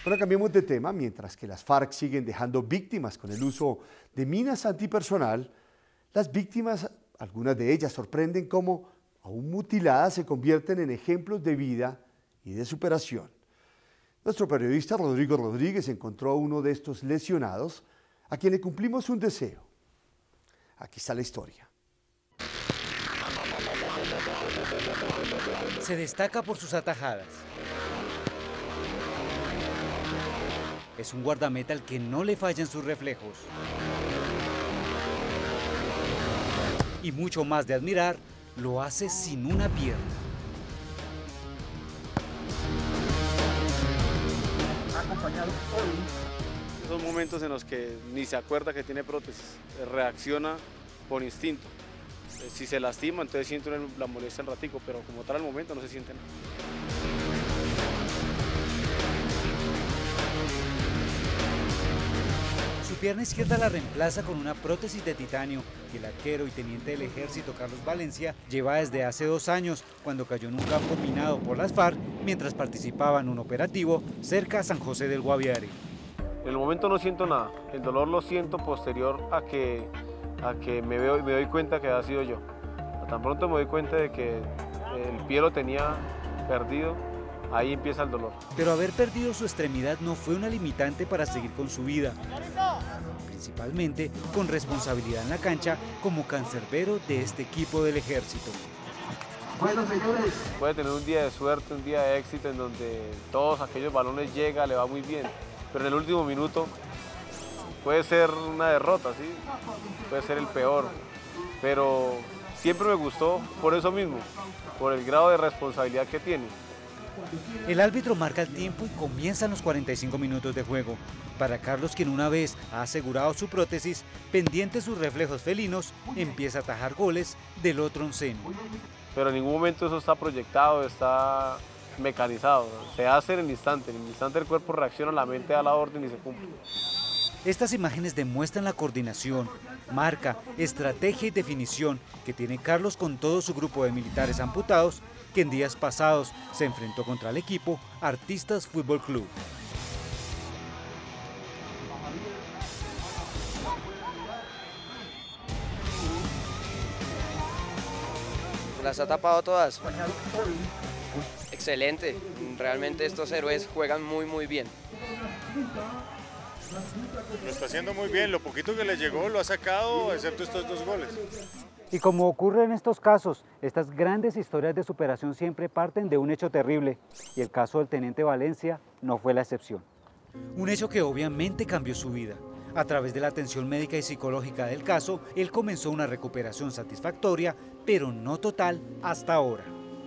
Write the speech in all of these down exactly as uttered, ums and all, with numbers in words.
Ahora cambiemos de tema. Mientras que las FARC siguen dejando víctimas con el uso de minas antipersonal, las víctimas, algunas de ellas, sorprenden cómo, aún mutiladas, se convierten en ejemplos de vida y de superación. Nuestro periodista Rodrigo Rodríguez encontró a uno de estos lesionados, a quien le cumplimos un deseo. Aquí está la historia. Se destaca por sus atajadas. Es un guardameta al que no le fallan sus reflejos. Y mucho más de admirar, lo hace sin una pierna. Son momentos en los que ni se acuerda que tiene prótesis, reacciona por instinto. Si se lastima, entonces siente la molestia un ratico, pero como tal al momento no se siente nada. Su pierna izquierda la reemplaza con una prótesis de titanio y el arquero y teniente del ejército Carlos Valencia lleva desde hace dos años cuando cayó en un campo minado por las FARC mientras participaba en un operativo cerca a San José del Guaviare. En el momento no siento nada, el dolor lo siento posterior a que, a que me, veo, me doy cuenta que ha sido yo. Tan pronto me doy cuenta de que el pie lo tenía perdido, ahí empieza el dolor. Pero haber perdido su extremidad no fue una limitante para seguir con su vida, principalmente con responsabilidad en la cancha como cancerbero de este equipo del ejército. Bueno, señores. Puede tener un día de suerte, un día de éxito en donde todos aquellos balones llega, le va muy bien, pero en el último minuto puede ser una derrota, ¿sí? Puede ser el peor, pero siempre me gustó por eso mismo, por el grado de responsabilidad que tiene. El árbitro marca el tiempo y comienzan los cuarenta y cinco minutos de juego. Para Carlos, quien una vez ha asegurado su prótesis, pendiente sus reflejos felinos, empieza a atajar goles del otro onceno. Pero en ningún momento eso está proyectado, está mecanizado. Se hace en el instante, en el instante el cuerpo reacciona, la mente da la orden y se cumple. Estas imágenes demuestran la coordinación, marca, estrategia y definición que tiene Carlos con todo su grupo de militares amputados que en días pasados se enfrentó contra el equipo Artistas Fútbol Club. ¿Las ha tapado todas? Excelente, realmente estos héroes juegan muy muy bien. Lo está haciendo muy bien, lo poquito que le llegó lo ha sacado, excepto estos dos goles. Y como ocurre en estos casos, estas grandes historias de superación siempre parten de un hecho terrible, y el caso del teniente Valencia no fue la excepción. Un hecho que obviamente cambió su vida. A través de la atención médica y psicológica del caso, él comenzó una recuperación satisfactoria, pero no total hasta ahora.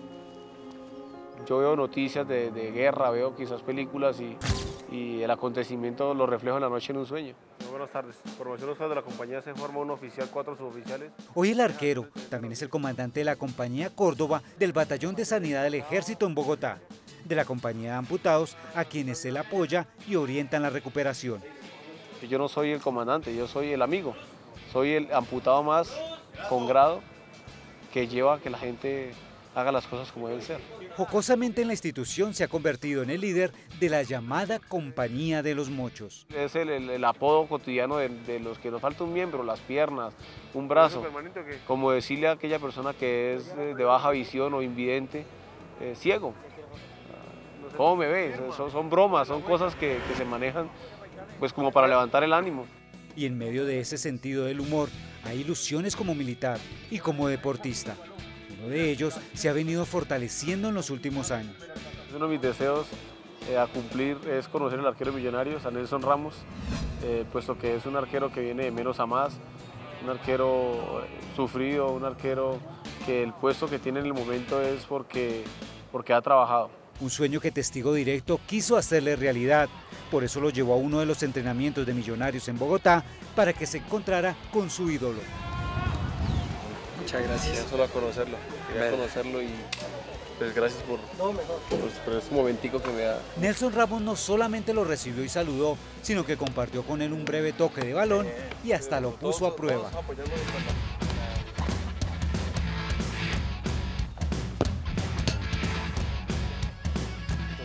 Yo veo noticias de, de guerra, veo quizás películas y, y el acontecimiento lo reflejo en la noche en un sueño. Muy buenas tardes. Formación Oscar de la compañía se forma un oficial, cuatro suboficiales. Hoy el arquero también es el comandante de la compañía Córdoba del Batallón de Sanidad del Ejército en Bogotá, de la compañía de amputados a quienes él apoya y orienta en la recuperación. Yo no soy el comandante, yo soy el amigo, soy el amputado más con grado que lleva a que la gente haga las cosas como deben ser. Jocosamente en la institución se ha convertido en el líder de la llamada Compañía de los Mochos. Es el, el, el apodo cotidiano de, de los que nos falta un miembro, las piernas, un brazo, como decirle a aquella persona que es de baja visión o invidente, eh, ciego. ¿Cómo me ves? Son, son bromas, son cosas que, que se manejan pues como para levantar el ánimo. Y en medio de ese sentido del humor, hay ilusiones como militar y como deportista. Uno de ellos se ha venido fortaleciendo en los últimos años. Uno de mis deseos eh, a cumplir es conocer al arquero millonario, a Nelson Ramos, eh, puesto que es un arquero que viene de menos a más, un arquero sufrido, un arquero que el puesto que tiene en el momento es porque, porque ha trabajado. Un sueño que Testigo Directo quiso hacerle realidad. Por eso lo llevó a uno de los entrenamientos de Millonarios en Bogotá para que se encontrara con su ídolo. Muchas gracias. Quería solo a conocerlo, quería Ven. conocerlo y pues gracias por, pues, por este momentico que me da. Nelson Ramos no solamente lo recibió y saludó, sino que compartió con él un breve toque de balón y hasta lo puso a prueba.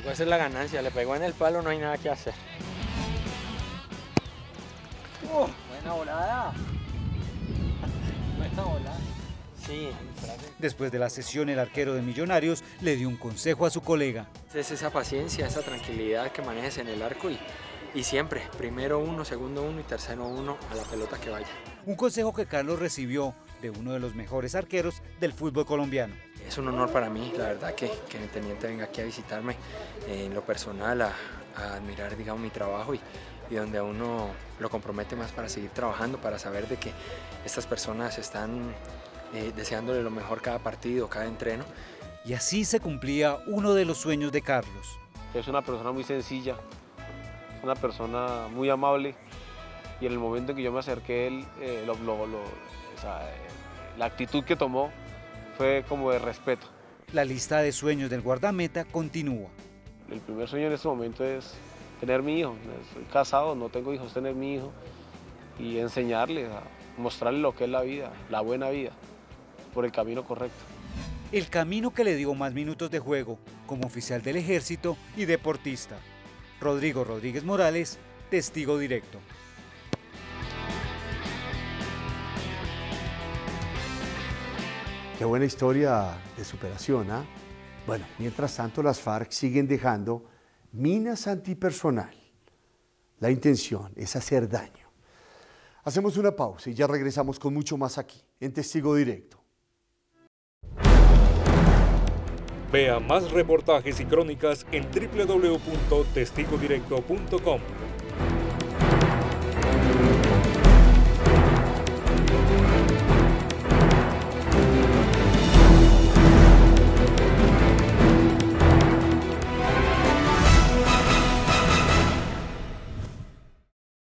Pues esa es la ganancia, le pegó en el palo, no hay nada que hacer. Oh, buena volada. Buena volada. Sí. Después de la sesión, el arquero de Millonarios le dio un consejo a su colega. Es esa paciencia, esa tranquilidad que manejes en el arco y, y siempre, primero uno, segundo uno y tercero uno a la pelota que vaya. Un consejo que Carlos recibió de uno de los mejores arqueros del fútbol colombiano. Es un honor para mí, la verdad, que, que el teniente venga aquí a visitarme eh, en lo personal, a, a admirar, digamos, mi trabajo y, y donde a uno lo compromete más para seguir trabajando, para saber de que estas personas están eh, deseándole lo mejor cada partido, cada entreno. Y así se cumplía uno de los sueños de Carlos. Es una persona muy sencilla, una persona muy amable y en el momento en que yo me acerqué a él, eh, lo, lo, lo, o sea, eh, la actitud que tomó fue como de respeto. La lista de sueños del guardameta continúa. El primer sueño en este momento es tener mi hijo. Estoy casado, no tengo hijos, tener mi hijo y enseñarle, a mostrarle lo que es la vida, la buena vida, por el camino correcto. El camino que le dio más minutos de juego como oficial del ejército y deportista. Rodrigo Rodríguez Morales, testigo directo. Qué buena historia de superación, ¿ah? Bueno, mientras tanto las FARC siguen dejando minas antipersonal. La intención es hacer daño. Hacemos una pausa y ya regresamos con mucho más aquí, en Testigo Directo. Vea más reportajes y crónicas en doble u doble u doble u punto testigo directo punto com.